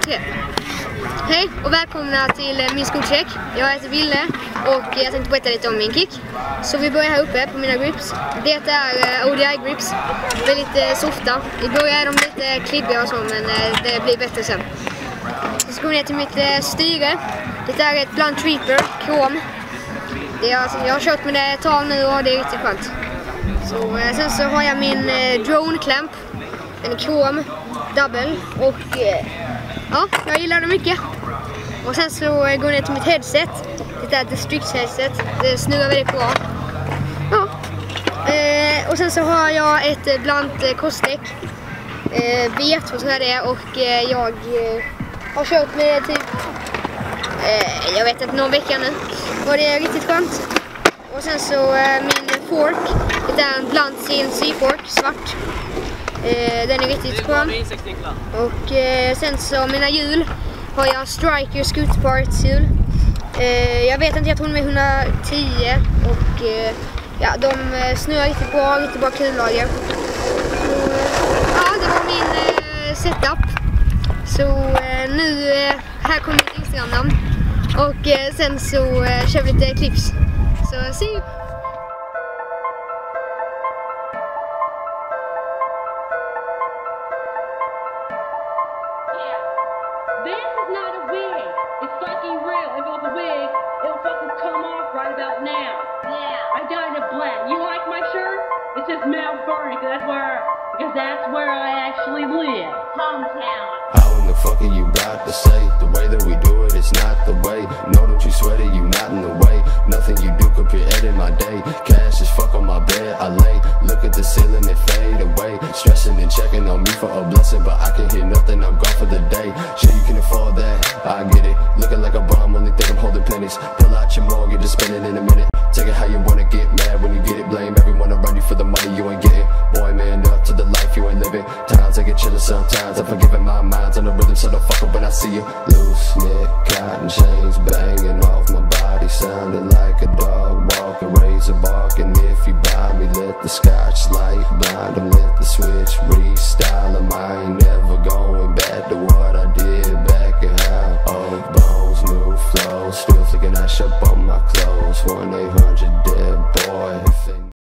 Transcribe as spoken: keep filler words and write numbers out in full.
Tre. Hej och välkomna till min skolcheck. Jag heter Ville och jag tänkte berätta lite om min kick. Så vi börjar här uppe på mina grips. Det är O D I grips. Väldigt softa. I början är de lite klibbiga och så, men det blir bättre sen. Så ska vi ner till mitt styre. Det är ett Blunt Reaper krom. Det är, alltså, jag har kört med det ett tag nu och det är riktigt skönt. Så, sen så har jag min drone clamp. Den är krom, double och ja, jag gillar det mycket. Och sen så går jag ner till mitt headset. Det är ett District headset. Det snurrar väldigt bra. Ja. Eh, och sen så har jag ett blant korsdäck. Eh, V två tror jag det är. Och eh, jag eh, har kört med typ eh, jag vet inte, någon vecka nu. Och det är riktigt skönt. Och sen så eh, min fork. Det är en blant C N C fork, svart. Eh, den är riktigt skön. Och eh, sen så mina hjul har jag Striker Scoot Parts hjul. Eh, jag vet inte, jag tror de är hundratio och eh, ja, de snurrar riktigt bra, riktigt bra kullager. Så ja, det var min eh, setup. Så eh, nu, eh, här kommer mitt Instagram-namn. Och eh, sen så eh, kör vi lite clips. Så see you! This is not a wig. It's fucking real. If it was a wig, it would fucking come off right about now. Yeah. I dyed it black. You like my shirt? It says Mount Vernon, because that's where, because that's where I actually live. Hometown. How in the fuck are you about to say? The way that we do it, it's not the way. No, don't you sweat it, you not in the way. Nothing you do could be in my day. Cash is fuck on my bed, I lay. Look at the ceiling, it fade away. Stressing and checking on me for a blessing, but I can hear nothing, I'm gone for the day. Sure you can afford that, I get it. Looking like a bomb, only think I'm holding pennies. Pull out your mortgage, just spend it in a minute. Take it how you wanna, get mad when you get it. Blame everyone around you for the money you ain't getting. Boy, man, up to the life you ain't living. Times I get chillin' sometimes, I'm forgiving my mind's on the rhythm, so don't fuck up when I see you. Loose knit, cotton chains banging